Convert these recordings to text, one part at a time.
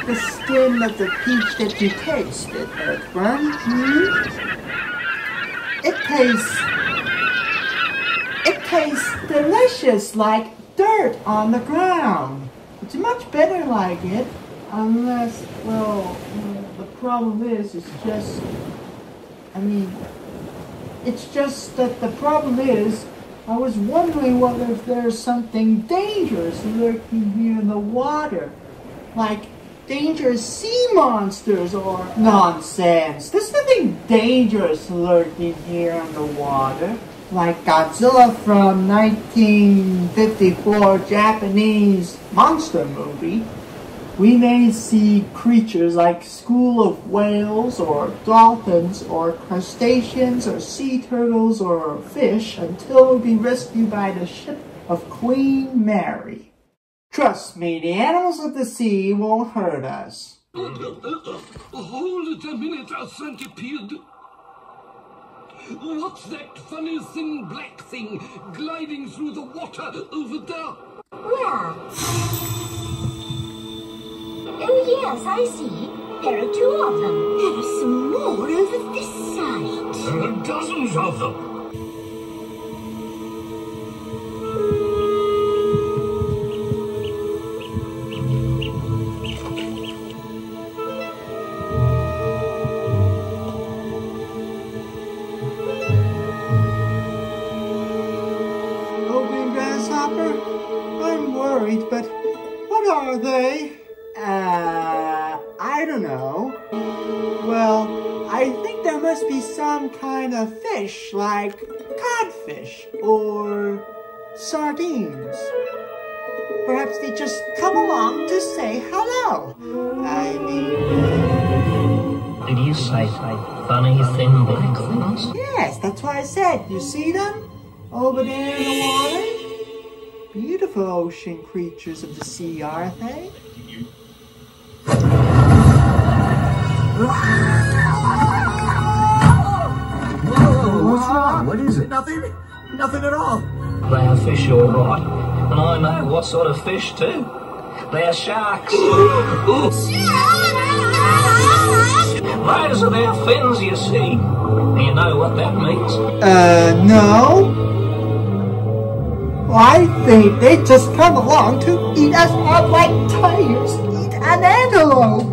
the skin of the peach that you tasted, Earthworm. It tastes delicious like dirt on the ground. It's much better like it, unless, well, the problem is, it's just that the problem is, I was wondering whether if there's something dangerous lurking here in the water, like dangerous sea monsters or nonsense. There's nothing dangerous lurking here in the water, like Godzilla from 1954 Japanese monster movie. We may see creatures like school of whales or dolphins or crustaceans or sea turtles or fish until we rescued by the ship of Queen Mary. Trust me, the animals of the sea won't hurt us. Hold it a minute, a centipede. What's that funny thin black thing gliding through the water over there? Rats. Oh, yes, I see. There are 2 of them. There are some more over this side. There are dozens of them. Oh, Green Grasshopper, I'm worried, but what are they? I don't know. Well, I think there must be some kind of fish, like codfish or sardines. Perhaps they just come along to say hello. Did you say funny thin black things? Yes, that's what I said. You see them? Over there in the water? Beautiful ocean creatures of the sea, aren't they? Whoa, what's wrong? What is it? Nothing at all. They are fish, all right. And I know what sort of fish, too. They are sharks. Those are their fins, you see. You know what that means? No. I think they just come along to eat us up like tigers eat an antelope.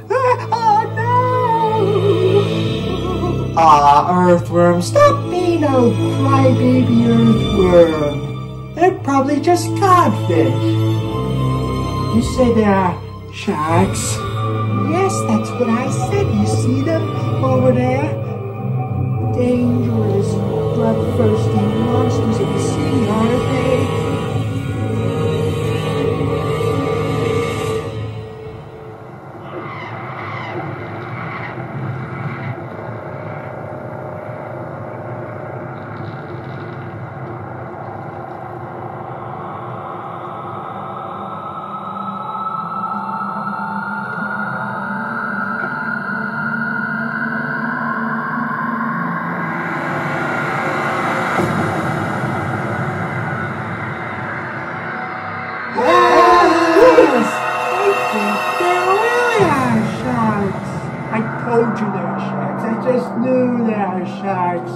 Earthworm, stop being a crybaby earthworm. They're probably just codfish. You say they are sharks? Yes, that's what I said. You see them over there? Dangerous, bloodthirsty monsters of the sea, aren't they? I told you they're sharks. I just knew they are sharks.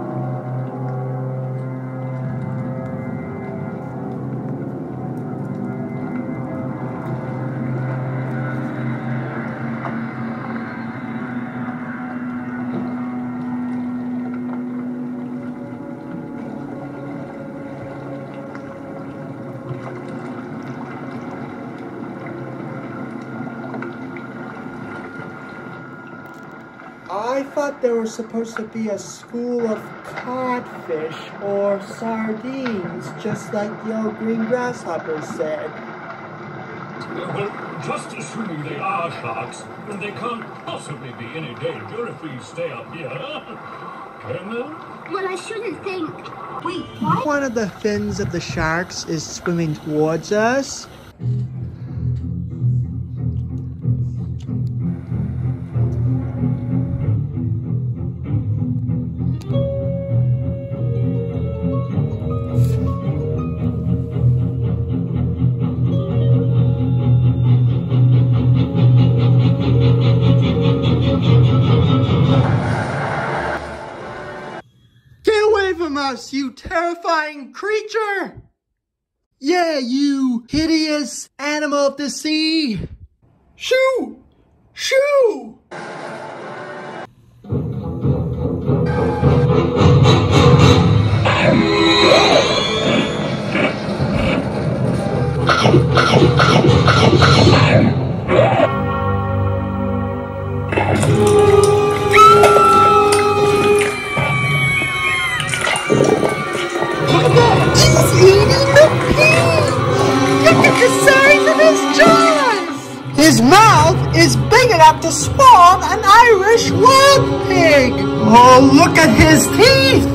I thought there was supposed to be a school of codfish or sardines, just like the old green grasshopper said. Well, just assuming they are sharks, they can't possibly be any danger if we stay up here. Can they? Well, I shouldn't think. Wait, what? One of the fins of the sharks is swimming towards us. us, you terrifying creature! Yeah, you hideous animal of the sea! Shoo! Shoo! He's eating the peach! Look at the size of his jaws! His mouth is big enough to swallow an Irish wild pig! Oh, look at his teeth!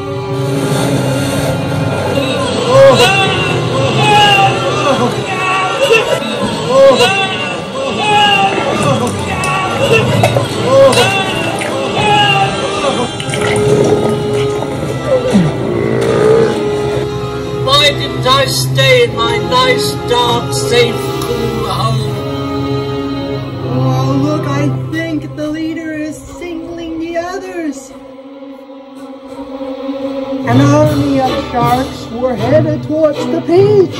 Why didn't I stay in my nice, dark, safe, cool home? Oh, look, I think the leader is singling the others. An army of sharks were headed towards the beach.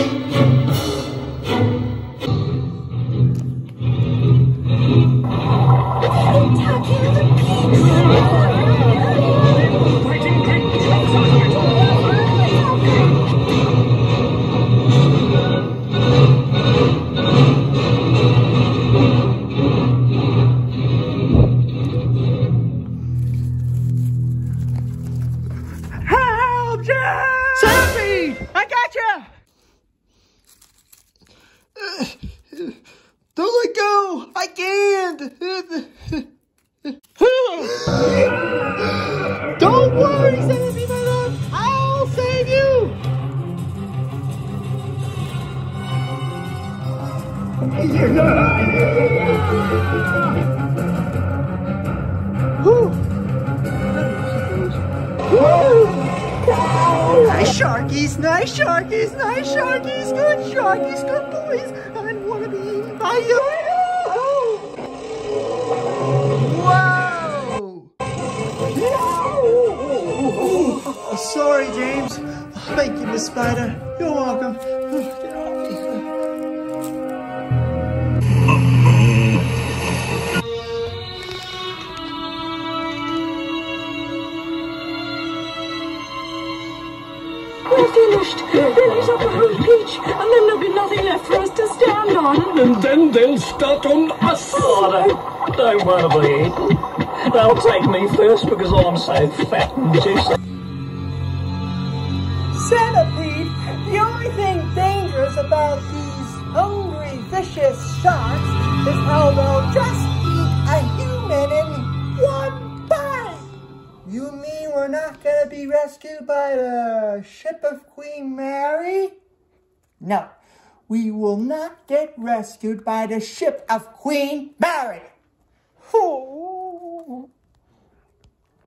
Help, Jack! Centipede! I gotcha! Don't let go! I can't! Don't worry, Centipede, my love! I'll save you! Nice sharkies, nice sharkies, nice sharkies, good sharkies, good boys. I want to be eaten by you. Whoa! Oh, sorry, James. Thank you, Miss Spider. You're welcome. Get off me. We're finished. They'll eat up the whole peach, and then there'll be nothing left for us to stand on. And then they'll start on us. Oh, don't want to be eaten. They'll take me first because I'm so fat and juicy. Centipede, the only thing dangerous about these hungry, vicious sharks is how they'll just eat a human in one bite. You mean we're not going to be rescued by the ship of Queen Mary? No, we will not get rescued by the ship of Queen Mary. Oh.